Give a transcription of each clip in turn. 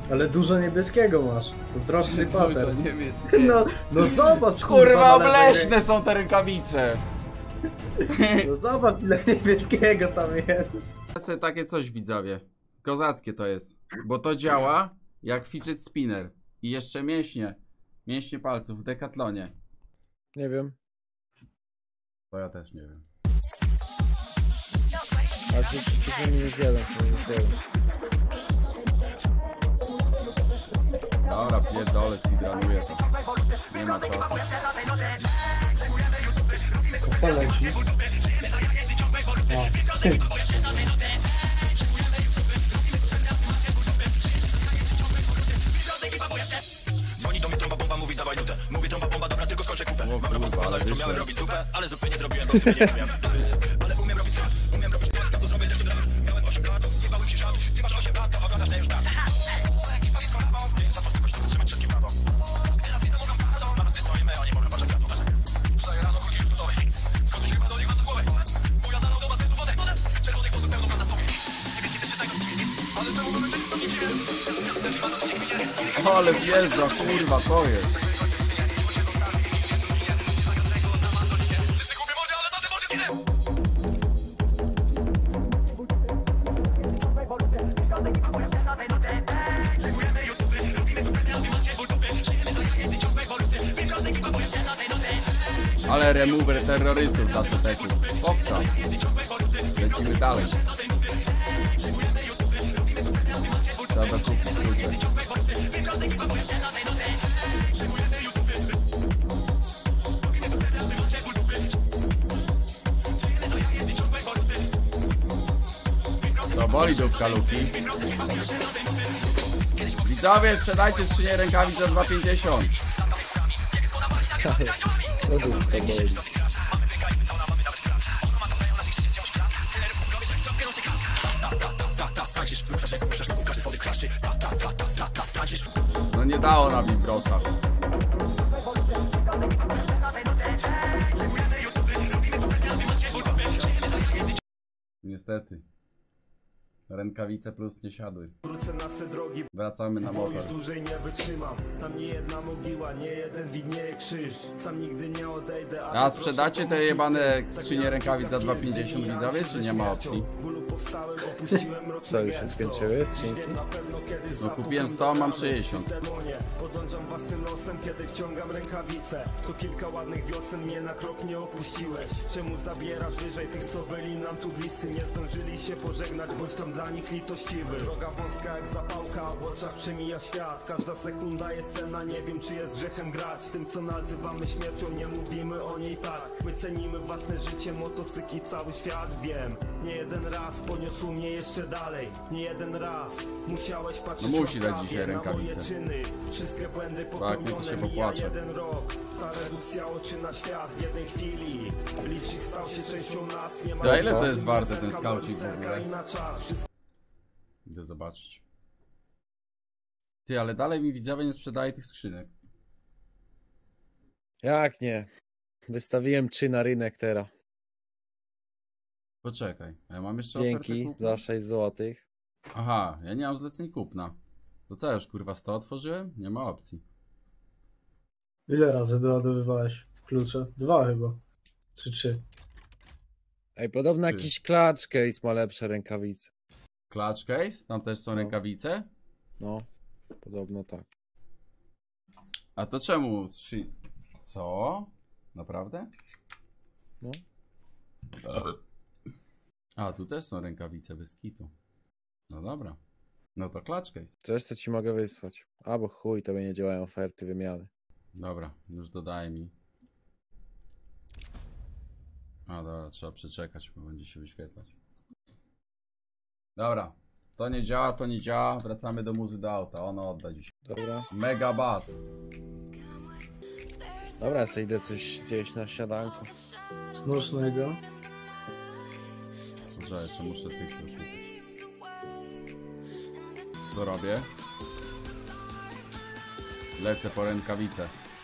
Ale dużo niebieskiego masz. To droższy papier. Dużo niebieskiego. No zobacz, Kurwa, na lewej obleśne są te rękawice. No zobacz, ile niebieskiego tam jest. Ja sobie takie coś, widzowie. Kozackie to jest. Bo to działa jak fidget spinner. I jeszcze mięśnie. Mięśnie palców w Decathlonie. Nie wiem. To ja też nie wiem. A to minus jeden. Dobra, pierdolę, speedrunuję to. Nie ma czasu. Co leci? Dzwoni do mnie trąba bomba, mówi dawaj nutę. Mówi trąba bomba, dobra, tylko skończę kupę. O kurwa, ale Miałem wyszło. robić zupę, ale zupy nie zrobiłem, bo sobie nie umiem. Ale umiem robić trap, umiem robić trap, to zrobię jeszcze trap. Miałem 8 lat, nie bałem się szat. Ty masz 8 lat, to oglądasz mnie już tak. Ekipa jest kolabą, za prostego sztuku trzymać wszystkim prawą. Teraz widzę mówią paradą, nawet ty stoimy, oni mogą patrzeć na to. Wstaję rano, chodzi już gotowy. Wchodzę się chyba do nich na głowę. Wuja zalał do basenu wodę. Czerwonych włosów pełną mam na sobie. Niebieski też się z tego dziwi. Ale czemu mamy być w to nie dziwię? Ale wjeżdża, kurwa, to jest. Ale remover terrorystów za teku. Popka. Lecimy dalej. Trzeba kupić klucze. To boli dupka Luki. Widzowie, sprzedajcie skrzynię rękawic za 2,50. To dupka boli. No nie dało na Wimbrosa. Niestety. Rękawice plus nie siadły. Wrócę na swe drogi, Wracamy na bo już motor. dłużej nie wytrzymam. Tam nie jedna mogiła, nie jeden widnieje krzyż. Sam nigdy nie odejdę. A sprzedacie te jebane skrzynie rękawic za 2,50 widzowie, czy nie ma opcji? Co, już się skończyły skrzynki? No kupiłem 100, mam 60. Podążam własnym losem, kiedy wciągam rękawice. To kilka ładnych wiosen, mnie na krok nie opuściłeś. Czemu zabierasz wyżej tych, co byli nam tu bliscy? Nie zdążyli się pożegnać, bądź tam dla nich litościwy. Droga wąska jak zapałka, w oczach przemija świat. Każda sekunda jest cena, nie wiem czy jest grzechem grać. Z tym co nazywamy śmiercią, nie mówimy o niej tak. My cenimy własne życie, motocykli, cały świat. Wiem, nie jeden raz poniosło mnie jeszcze dalej. Nie jeden raz musiałeś patrzeć No musi dać łaskawie dzisiaj na moje rękawice. czyny. Wszystkie błędy Tak, to popełnione, się mija popłacze. jeden rok. Ta redukcja oczy na świat w jednej chwili. Licznik stał się częścią nas, nie ma... A ile to jest warte ten skaucik w Lusterka ogóle? i na czas. Wszystko Idę zobaczyć. Ty, ale dalej mi widzowie nie sprzedaje tych skrzynek. Jak nie? Wystawiłem 3 na rynek teraz. Poczekaj, a ja mam jeszcze Dzięki ofertę kupna? za 6 zł. Aha, ja nie mam zleceń kupna. To co, już kurwa 100 otworzyłem? Nie ma opcji. Ile razy doładowywałeś klucze? 2 chyba. Czy 3? Ej, podobno Ty. jakiś klacz case ma lepsze rękawice. Clutch case? Tam też są No. rękawice? No, podobno tak. A to czemu? Co? Naprawdę? No. A, tu też są rękawice bez kitu. No dobra. No to clutch case. Coś to ci mogę wysłać. Albo chuj, to nie działają oferty wymiany. Dobra, już dodaję mi. A dobra, trzeba przeczekać, bo będzie się wyświetlać. Dobra, to nie działa, to nie działa. Wracamy do muzy do auta, ono odda dzisiaj. Dobra. Mega bass. Dobra, ja sobie idę coś zjeść na śniadanku. Smacznego. Dobrze, jeszcze muszę tych szukać. Co robię? Lecę po rękawice.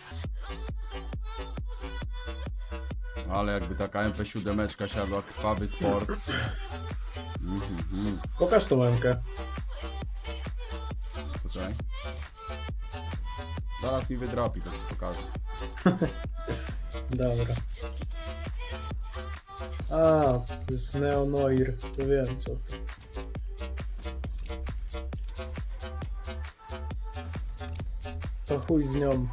Ale jakby taka MP7 siadła, krwawy sport. Pokaż tą łemkę. Czekaj. Zaraz mi wydropi, to ci pokażę. Dobra. A, to jest Neonoir, to wiem co to. To chuj z nią.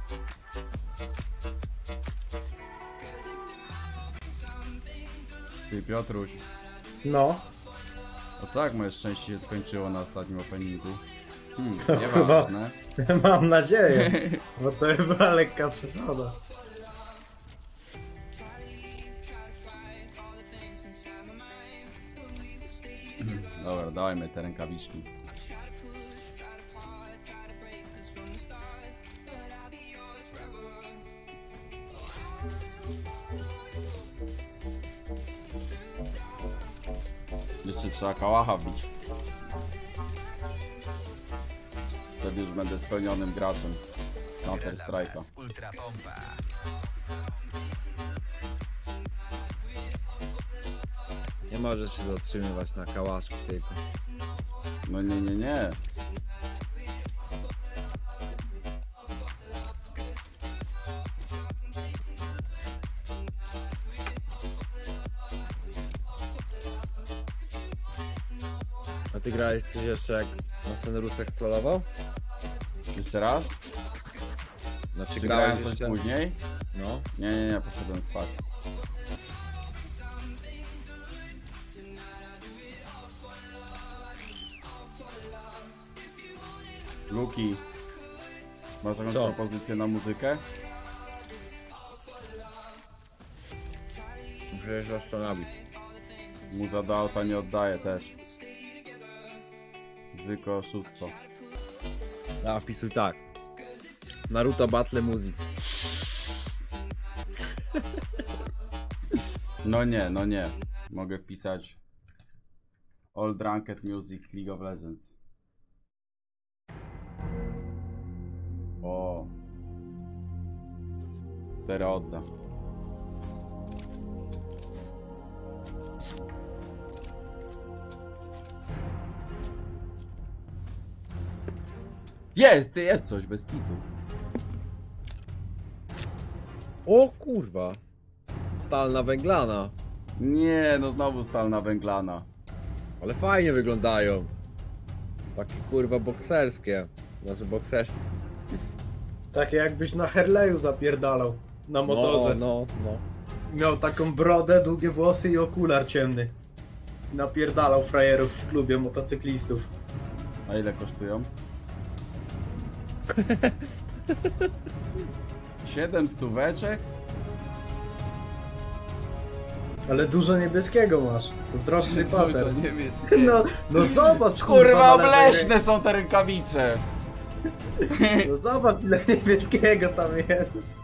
Ty, Piotruś, No, a co jak moje szczęście się skończyło na ostatnim openingu? To Nieważne. mam nadzieję, bo to chyba lekka przesada. Dobra, dajmy te rękawiczki. Jeszcze trzeba kałacha wbić. Wtedy już będę spełnionym graczem Counter Strike'a. Ultra pompa. Nie możesz się zatrzymywać na kałaszku tylko. No nie, nie, nie. A ty grałeś coś jeszcze jak na Senrusek strollował? Jeszcze raz? Znaczy Czy grałeś grałem coś jeszcze? później? No. Nie, nie, nie, poszedłem spać. Luki, masz jakąś Co? propozycję na muzykę? Przecież was to nabić. Muza do auta nie oddaje też. Zwykłe oszustwo. A wpisuj tak. Naruto Battle Music. No nie, no nie. Mogę wpisać All Drunked Music League of Legends. O. Teraz odda. Jest coś bez kitu. O kurwa. Stalna węglana. Nie, no znowu stalna węglana. Ale fajnie wyglądają. Takie kurwa bokserskie. Znaczy bokserskie. Takie jakbyś na Harley'u zapierdalał. Na motorze. No. Miał taką brodę, długie włosy i okular ciemny. Napierdalał frajerów w klubie motocyklistów. A ile kosztują? 7 stóweczek? Ale dużo niebieskiego masz. To droższy Dużo pater. niebieskie. No zobacz, Kurwa, na lewej obleśne są te rękawice! ręce. No zobacz ile niebieskiego tam jest.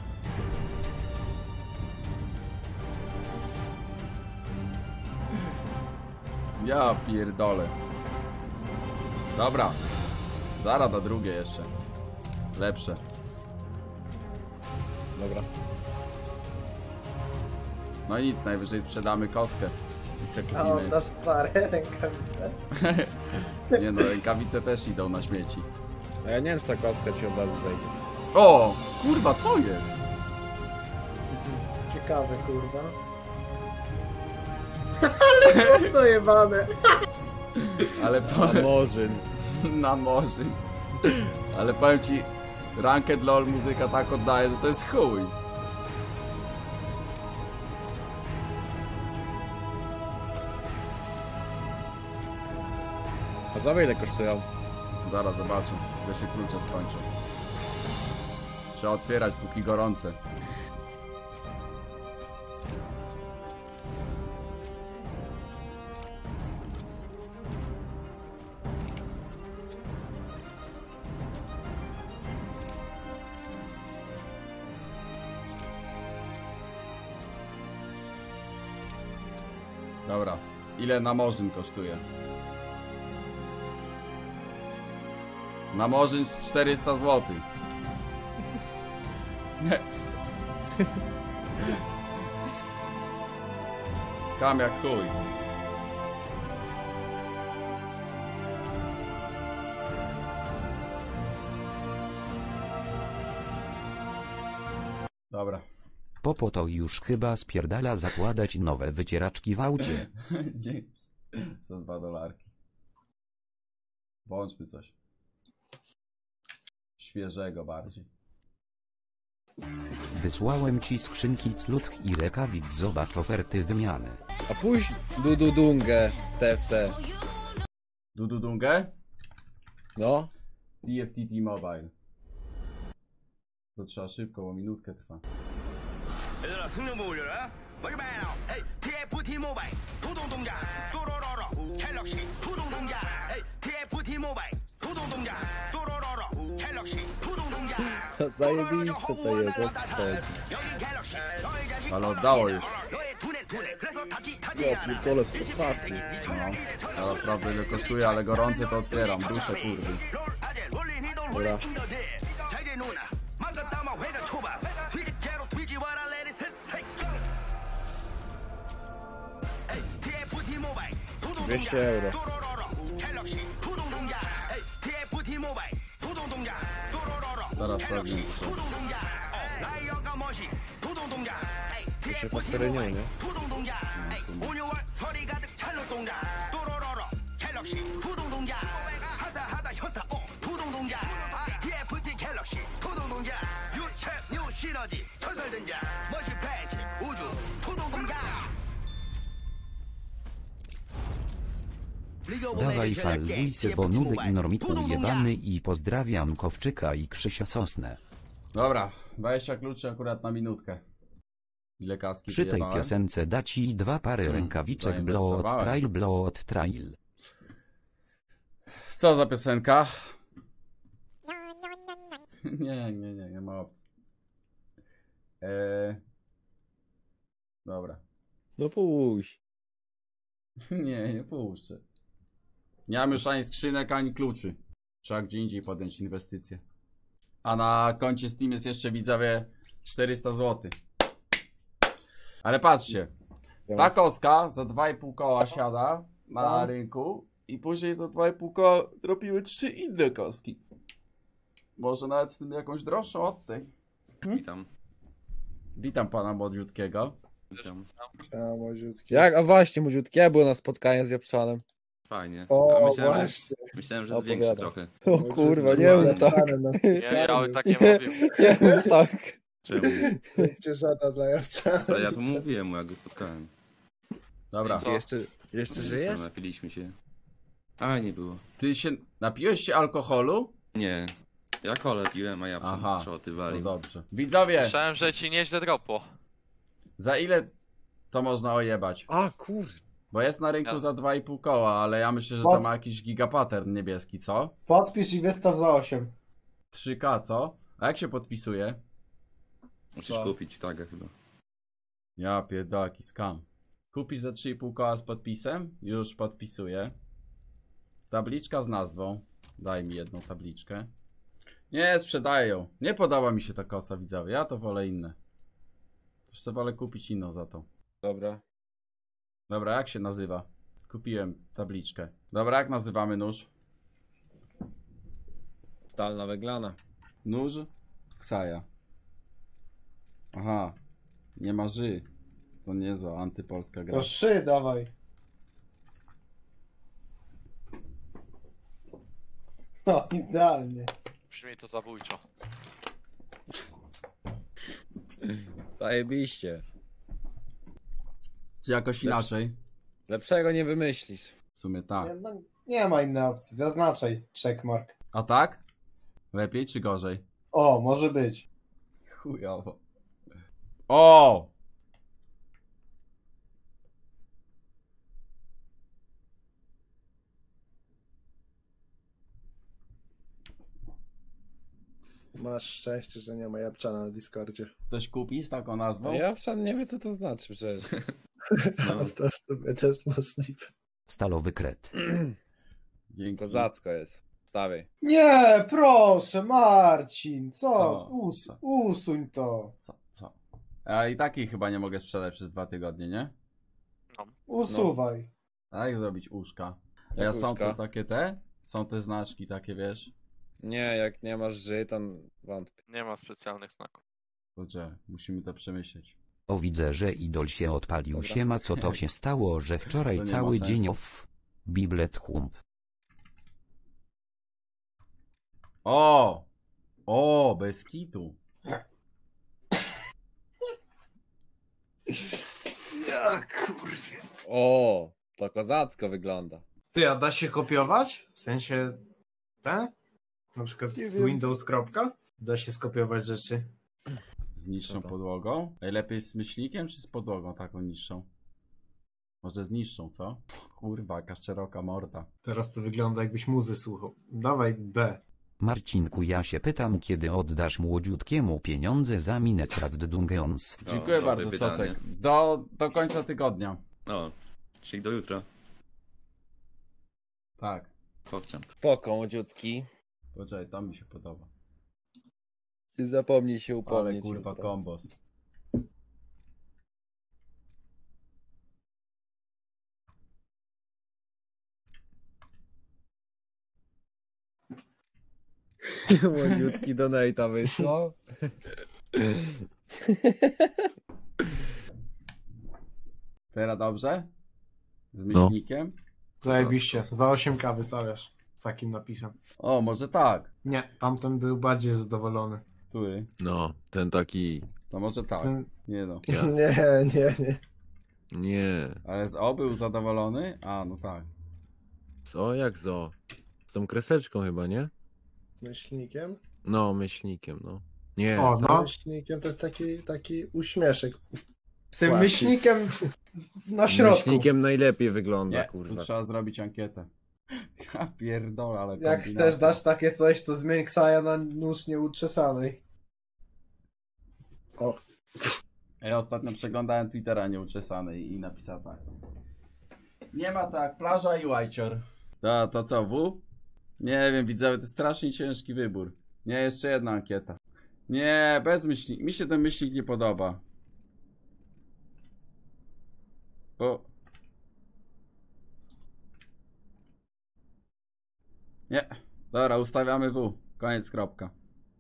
Ja pierdolę. Dobra. Zaraz na drugie jeszcze. Lepsze. Dobra. No nic, najwyżej sprzedamy kostkę. I se A kupimy. oddasz stare rękawice. Nie no, rękawice też idą na śmieci. A ja nie wiem, czy ta kostka ci od razu zejdzie. O! Kurwa, co jest? Ciekawe kurwa. Ale to jebane. Ale A Morzyn. na morzu. Ale powiem ci, Ranked LOL muzyka tak oddaje, że to jest chuj. A za ile kosztują? Zaraz zobaczę, gdzie się klucze skończą. Trzeba otwierać póki gorące. Dobra, ile namorzyn kosztuje? Namorzyn 400 zł. Skam jak chuj. Dobra. Popo to już chyba spierdala zakładać nowe wycieraczki w aucie. Dzięki. Za $2. Włączmy coś. Świeżego bardziej. Wysłałem ci skrzynki clutch i rękawic, zobacz oferty wymiany. A puść Dududungę TFT. Dududungę? No. TFT T-Mobile. To trzeba szybko, bo minutkę trwa. 얘들아 승용보 올려라 마지막에 에이 TFT 모바일 구동 동작 또로로로 갤럭시 구동 동작 에이 TFT 모바일 구동 동작 또로로로 갤럭시 구동 동작 Zajebiste to jest, o co chodzi. 여기 갤럭시 너의 자식 Ale oddało już. 너의 두뇌 그래서 타지 Ja pierdolę w 100 No, ja naprawdę ile kosztuje, ale gorące to otwieram. Duszę kurwy. Dobra. 잘게 누나 망가 담아 회가 초밥 뒤집개로 뒤집어라 let it set TFT 모바일 200 euro. 갤럭시 구동 동작 TFT 모바일 구동 동작 Zaraz pewnie. 구동 동작 라이어가 멋이 구동 동작 To się faktorynią, nie? 구동 동작 5, 6월 서리 가득 찰로 동작 또로로로 갤럭시 구동 동작 하다 현타 구동 동작 TFT 갤럭시 구동 동작 유체 뉴 시너지 전설 등장 멋이 패치 우주 구동 동작 Dawaj falwujsy, bo nudy i normiku jebany i pozdrawiam Kowczyka i Krzysia Sosnę. Dobra, 20 kluczy akurat na minutkę. Ile kaski Przy tej wyjebałem? piosence da ci 2 pary rękawiczek blow od trail. Co za piosenka? Nie ma opcji. Dobra. No puść. Nie puszczę. Nie mam już ani skrzynek, ani kluczy. Trzeba gdzie indziej podjąć inwestycje. A na koncie Steam jest jeszcze, widzowie, 400 zł. Ale patrzcie. Ta koska za 2,5 koła siada na rynku i później za 2,5 koła robiły 3 inne koski. Może nawet w tym jakąś droższą od tej. Witam. Witam pana młodziutkiego. Witam. Jak? A właśnie, młodziutkie, ja byłem na spotkaniu z Japczanem. Fajnie. O, A myślałem, właśnie. myślałem, że jest większy Opowiadam. trochę. O kurwa, nie mów tak. Ja tak nie mówił. Nie mów tak. Czemu? Przeszada dla Jawca. Ale ja to mówiłem mu, jak go spotkałem. Dobra. I co? Jeszcze No, żyjesz? Napiliśmy się. A, nie było. Ty się napiłeś się alkoholu? Nie. Ja kole piłem, a ja Aha. szoty No wali. dobrze. Widzowie, Słyszałem, że ci nieźle dropło. za ile to można ojebać? A kurwa. Bo jest na rynku Ja- za 2,5 koła, ale ja myślę, że to ma jakiś gigapattern niebieski, co? Podpisz i wystaw za 8. 3K, co? A jak się podpisuje? Musisz Co? kupić taga chyba. Ja pierdolę, jaki scam. Kupisz za 3,5 koła z podpisem? Już podpisuję. Tabliczka z nazwą. Daj mi jedną tabliczkę. Nie, sprzedaję ją. Nie podoba mi się ta kosa, widzowie. Ja to wolę inne. Już sobie wolę kupić inną za to. Dobra. Dobra, jak się nazywa? Kupiłem tabliczkę. Dobra, jak nazywamy nóż? Stalna wyglana. Nóż? Ksaja. Aha. Nie ma ży. To niezła antypolska gra. To 3 dawaj. No, idealnie. Brzmi to zabójczo. Zajebiście. Czy jakoś inaczej? Lepszego nie wymyślisz. W sumie tak. Nie, no, nie ma innej opcji. Zaznaczaj checkmark. A tak? Lepiej czy gorzej? O, może być. Chujowo. O! Masz szczęście, że nie ma Japczana na Discordzie. Ktoś kupi z taką nazwą? A Japczan nie wie co to znaczy przecież. No, To w sumie też możliwe. Stalowy kret. Dzięki. Kozacko jest. Stawiaj. Nie, proszę, Marcin. Co? Co? Usuń to. Co? Ja i takiej chyba nie mogę sprzedać przez 2 tygodnie, nie? Usuwaj. A jak zrobić uszka? A Jak ja są uszka? to takie te? Są te znaczki takie, wiesz? Nie, jak nie masz ży, to wątpię. Nie ma specjalnych znaków. Kurczę, musimy to przemyśleć. O, widzę, że idol się odpalił. Dobra. Siema, co to się stało, że wczoraj To nie ma cały sensu. dzień off? Biblet hump. O! O, bez kitu. Ja kurwie. O, to kozacko wygląda. Ty, a da się kopiować? W sensie te? Na przykład Nie z wiem. Windows. Kropka? Da się skopiować rzeczy. Z niższą Co to? podłogą? Najlepiej z myślnikiem czy z podłogą taką niższą? Może z niższą, co? Kurwa, jaka szeroka morda. Teraz to wygląda jakbyś muzy słuchał. Dawaj B. Marcinku, ja się pytam, kiedy oddasz młodziutkiemu pieniądze za Minecraft Dungeons. No, Dziękuję dobre bardzo, pytanie. Cocek. Do końca tygodnia. No, czyli do jutra. Tak. Pokczam. Spoko, młodziutki. Poczekaj, to mi się podoba. Ty zapomnij się Ale upomnieć. kurwa jutro. kombos. Młodziutki donate'a wyszło. Teraz dobrze? Z myślnikiem? Zajebiście. Za 8K wystawiasz. Z takim napisem. O, może tak. Nie, tamten był bardziej zadowolony. Który? No, ten taki... To może tak. Ten... Nie no. Ja. Nie. Nie. Ale z O był zadowolony? A, no tak. Co? Jak zo? Z tą kreseczką chyba, nie? Myślnikiem? No, myślnikiem, no. Nie. O, Z no. myślnikiem to jest taki uśmieszek. Z tym Płaszczyk. myślnikiem na środku. Myślnikiem najlepiej wygląda, Nie, tu kurwa. trzeba zrobić ankietę. Ja pierdolę, ale Jak kombinacja. chcesz dać takie coś, to zmień Ksaja na nóż nieuczesanej. O, Ja ostatnio przeglądałem Twittera nieuczesanej i napisał tak. Nie ma tak, plaża i łajcior. To co, W? Nie wiem, widzowie, to jest strasznie ciężki wybór. Nie, jeszcze jedna ankieta. Nie, bez myślnika. Mi się ten myślnik nie podoba. Bo... Nie. Dobra, ustawiamy W. Koniec, kropka.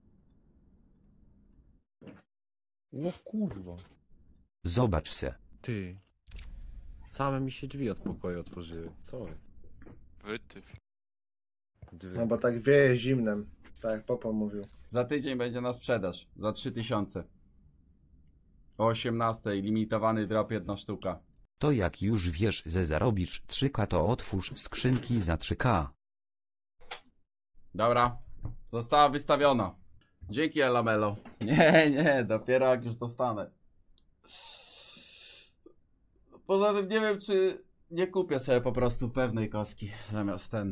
O kurwa. Zobacz se. Ty. Same mi się drzwi od pokoju otworzyły. Co jest? Wytyw. no bo tak wieje zimnem. Tak jak Popo mówił. Za tydzień będzie na sprzedaż. Za 3000. O 18. Limitowany drop 1 sztuka. To jak już wiesz, że zarobisz 3K, to otwórz skrzynki za 3K. Dobra. Została wystawiona. Dzięki, Elamelo. Nie, dopiero jak już dostanę. Poza tym nie wiem, czy nie kupię sobie po prostu pewnej kostki zamiast ten.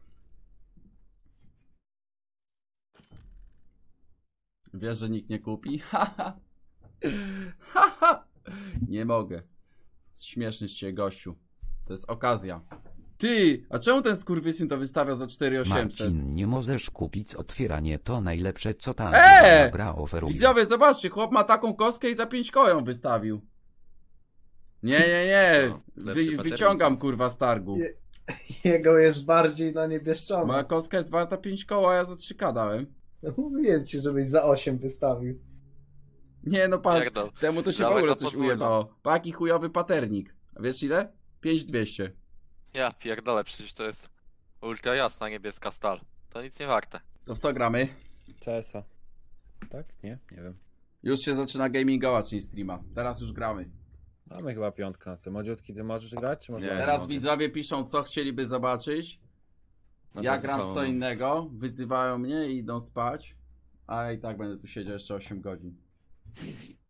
Wiesz, że nikt nie kupi? Haha. Haha. Nie mogę. Śmieszny z ciebie, gościu. To jest okazja. Ty, a czemu ten skurwysyn to wystawia za 4800? Marcin, nie możesz kupić, otwieranie to najlepsze, co ta gra oferuje. Widzowie, zobaczcie, chłop ma taką kostkę i za 5 koła ją wystawił. Nie. Co? Lepszy paternik? Wyciągam kurwa z targu. jego jest bardziej na niebieszczone. Moja kostka jest warta 5 koła, a ja za 3K dałem. No, mówiłem ci, żebyś za 8 wystawił. Nie no patrz, Pierdol. temu to się w Dawaj ogóle za coś podwójną. ujebało. Pa, jaki chujowy paternik. A wiesz ile? 5200. Ja pierdolę, przecież to jest ultra jasna niebieska stal. To nic nie warte. To w co gramy? CS-a. Tak? Nie? Nie wiem. Już się zaczyna gamingowa, czyli streama. Teraz już gramy. Mamy chyba piątkę. Co, młodziutki, ty możesz grać? Czy można? Nie. Teraz mogę. widzowie piszą, co chcieliby zobaczyć. No Ja tak gram w samo. co innego, wyzywają mnie i idą spać. A i tak będę tu siedział jeszcze 8 godzin.